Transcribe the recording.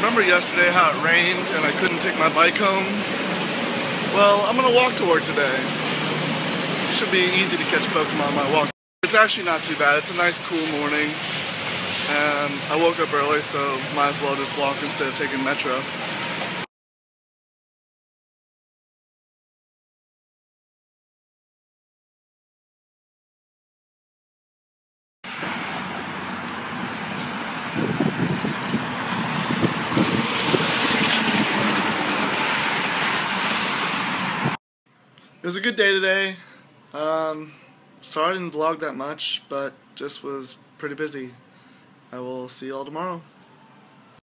Remember yesterday how it rained and I couldn't take my bike home? Well, I'm gonna walk to work today. Should be easy to catch Pokemon on my walk. It's actually not too bad. It's a nice cool morning and I woke up early, so might as well just walk instead of taking Metro. It was a good day today. Sorry I didn't vlog that much, but just was pretty busy. I will see you all tomorrow.